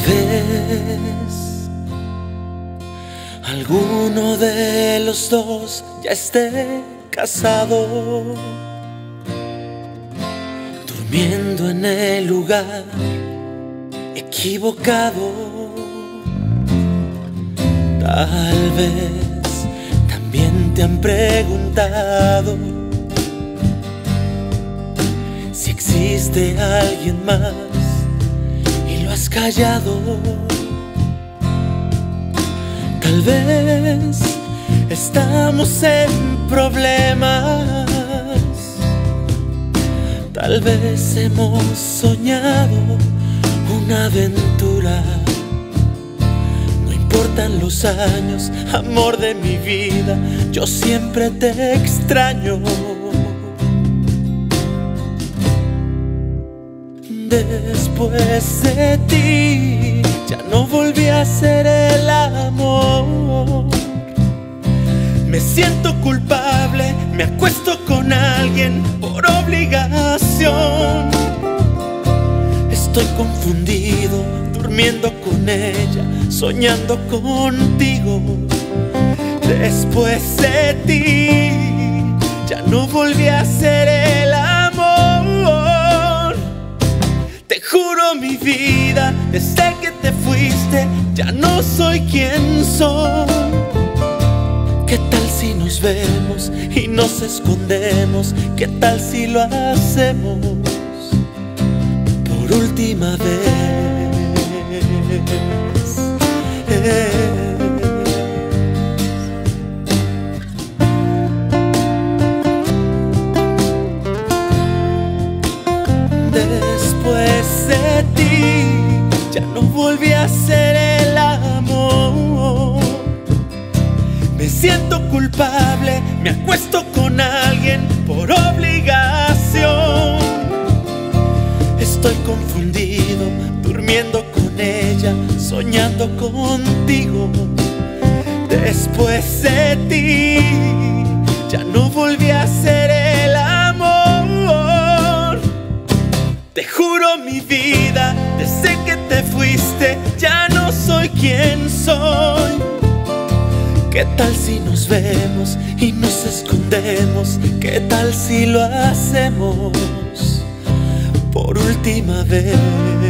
vez alguno de los dos ya esté casado, durmiendo en el lugar equivocado. Tal vez también te han preguntado si existe alguien más y lo has callado. Tal vez estamos en problemas, tal vez hemos soñado una aventura. No importan los años, amor de mi vida, yo siempre te extraño. Después de ti ya no volví a ser el amor. Me siento culpable, me acuesto con alguien por obligación. Estoy confundido, durmiendo con ella, soñando contigo. Después de ti ya no volví a ser el amor. Te juro mi vida, desde que te fuiste ya no soy quien soy. ¿Qué tal si nos vemos y nos escondemos? ¿Qué tal si lo hacemos por última vez? Después de ti ya no volví a ser el amor. Me siento culpable, me acuesto con alguien por obligación. Estoy confundido, durmiendo con ella, soñando contigo. Después de ti ya no volví a ser el amor. Te juro mi vida, desde que te fuiste ya no soy quien soy. ¿Qué tal si nos vemos y nos escondemos? ¿Qué tal si lo hacemos por última vez?